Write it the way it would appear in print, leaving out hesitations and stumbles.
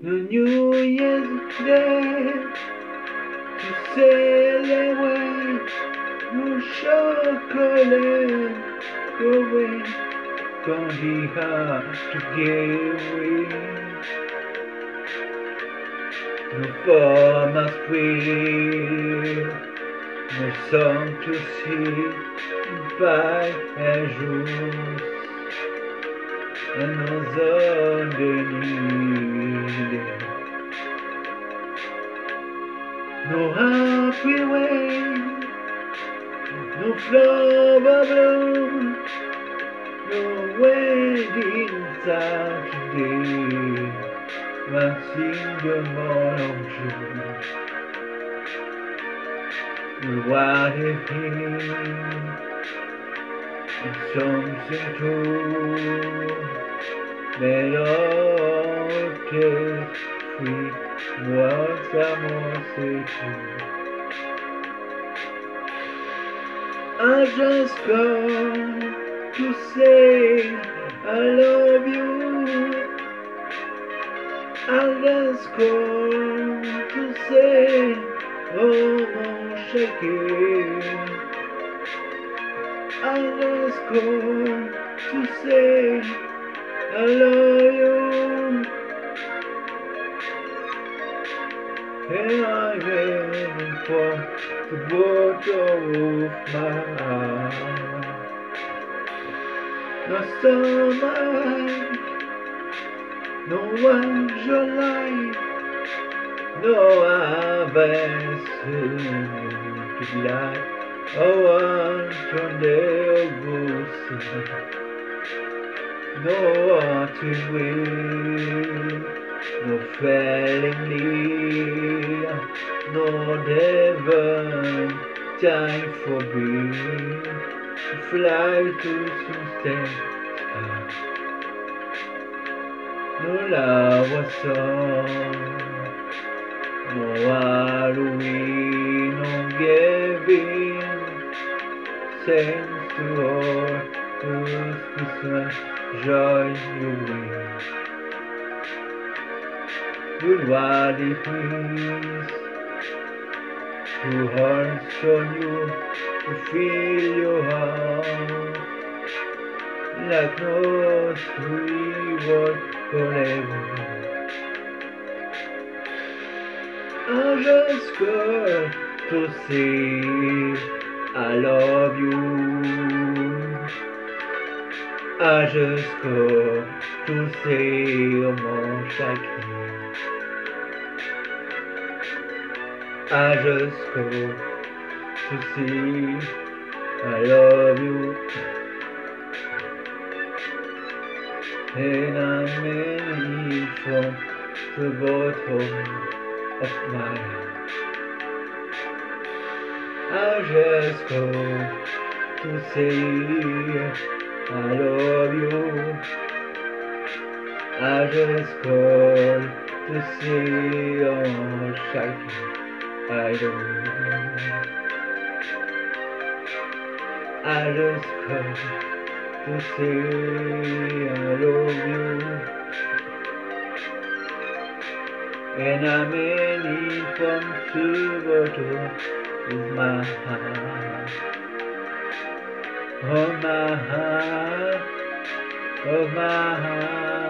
New Year's Day to celebrate. No chocolate going be hard to give away. No formal squeal, no song to sing by un jour, and no zone de nuit. No happy way, no flower bloom, no wedding Saturday, one single morning of June. What if it's something true that all takes free what someone say to. I just come to say I love you. I just come to say oh mon chéri. I just come to say I love you. And I'm waiting for the bottom of my heart. No summer, no one July, no harvest to light. Oh, one Sunday August, no autumn wind, no falling leaf, no divine time for me to fly to some star. No love song, no Halloween, no giving thanks to all whose Christmas joy you bring. Good what it means to hearts on you, to feel your heart like no sweet word forever. I just got to say I love you. I just got to say oh mon chéri. I just got to say I love you. And I'm in from the bottom of my heart. I just call to say I love you. I just call to say oh shaki I love you. I just call to say I love you. And I'm in from the bottom of my heart. Oh my heart, oh my heart.